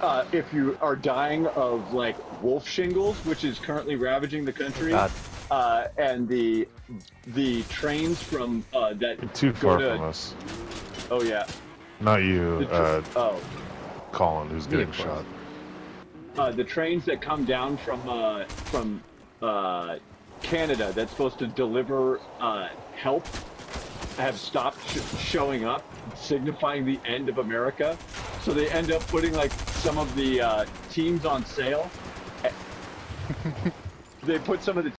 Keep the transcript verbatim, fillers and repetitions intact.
uh, if you are dying of like wolf shingles, which is currently ravaging the country, God. uh, and the the trains from uh, that You're too go far to, from us. oh yeah, Not you, the tr uh, oh. Colin, who's Me, getting of course. shot. Uh, the trains that come down from uh, from uh, Canada that's supposed to deliver uh, help have stopped sh showing up, signifying the end of America. So they end up putting like some of the uh, teams on sale. They put some of the